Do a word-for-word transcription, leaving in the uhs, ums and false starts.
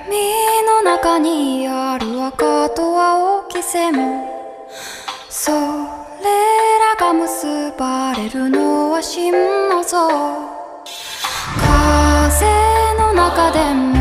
海の中にある赤と青き線、それらが結ばれるのは真の像。風の中でも